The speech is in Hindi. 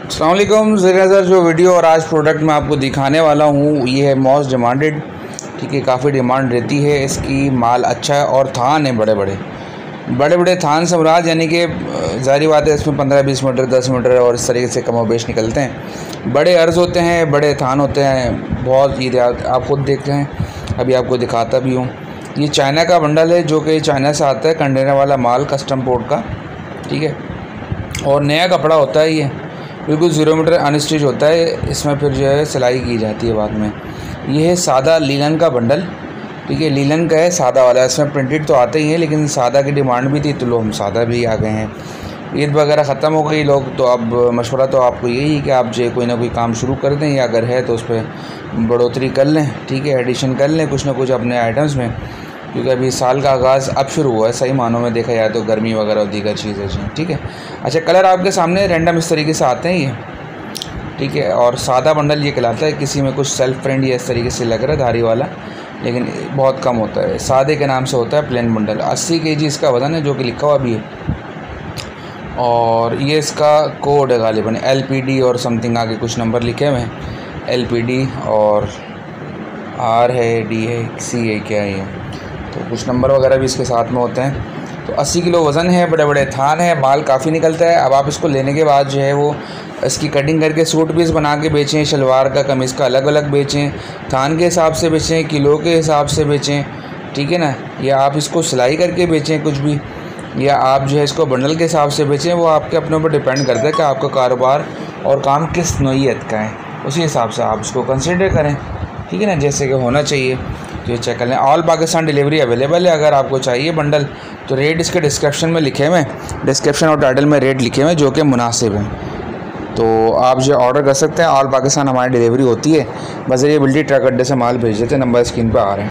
अस्सलाम वालेकुम। ज़र जो वीडियो और आज प्रोडक्ट मैं आपको दिखाने वाला हूँ ये है मोस्ट डिमांडेड। ठीक है, काफ़ी डिमांड रहती है इसकी। माल अच्छा है और थान है बड़े बड़े थान सम्राट, यानी कि ज़ाहिर बात है इसमें 15-20 मीटर 10 मीटर और इस तरीके से कमो बेश निकलते हैं। बड़े अर्ज़ होते हैं, बड़े थान होते हैं, बहुत ये आप खुद देख रहे हैं। अभी आपको दिखाता भी हूँ। ये चाइना का बंडल है जो कि चाइना से आता है, कंटेनर वाला माल, कस्टम पोर्ट का। ठीक है, और नया कपड़ा होता है, ये बिल्कुल 0 मीटर अनस्टिच होता है। इसमें फिर जो है सिलाई की जाती है बाद में। ये है सादा लीलन का बंडल। ठीक है, लीलन का है, सादा वाला। इसमें प्रिंटेड तो आते ही हैं लेकिन सादा की डिमांड भी थी तो लोग हम सादा भी आ गए हैं। ईद वगैरह ख़त्म हो गई लोग, तो अब मशवरा तो आपको यही है कि आप जो कोई ना कोई काम शुरू कर दें, या अगर है तो उस पर बढ़ोतरी कर लें। ठीक है, एडिशन कर लें कुछ ना कुछ अपने आइटम्स में, क्योंकि अभी साल का आगाज़ अब शुरू हुआ है सही मानों में देखा जाए तो, गर्मी वगैरह और दीगर चीज़ें जी। ठीक है, अच्छा कलर आपके सामने रैंडम इस तरीके से आते हैं ये। ठीक है, और सादा बंडल ये कहलाता है। किसी में कुछ सेल्फ प्रिंट या इस तरीके से लग रहा है धारी वाला, लेकिन बहुत कम होता है। सादे के नाम से होता है प्लेन बंडल। 80 kg इसका वज़न है जो कि लिखा हुआ भी है। और ये इसका कोड है गालिबन LPD और समथिंग आगे कुछ नंबर लिखे हुए हैं। LPD और R है, D है, C है, क्या है ये, तो कुछ नंबर वगैरह भी इसके साथ में होते हैं। तो 80 किलो वज़न है, बड़े बड़े थान है, माल काफ़ी निकलता है। अब आप इसको लेने के बाद जो है वो इसकी कटिंग करके सूट पीस बना के बेचें, शलवार का कमीज़ का अलग अलग बेचें, थान के हिसाब से बेचें, किलो के हिसाब से बेचें। ठीक है ना, या आप इसको सिलाई करके बेचें कुछ भी, या आप जो है इसको बंडल के हिसाब से बेचें। वो आपके अपने ऊपर डिपेंड करता है कि आपका कारोबार और काम किस नौइयत का है, उसी हिसाब से आप इसको कंसिडर करें। ठीक है ना, जैसे कि होना चाहिए। तो ये चेक कर लें। ऑल पाकिस्तान डिलीवरी अवेलेबल है। अगर आपको चाहिए बंडल तो रेट इसके डिस्क्रिप्शन में लिखे हुए हैं, डिस्क्रिप्शन और टाइटल में रेट लिखे हुए हैं जो कि मुनासिब हैं, तो आप जो ऑर्डर कर सकते हैं। ऑल पाकिस्तान हमारी डिलीवरी होती है, बस ये बिल्डी ट्रक अड्डे से माल भेज देते हैं। नंबर स्क्रीन पर आ रहे हैं।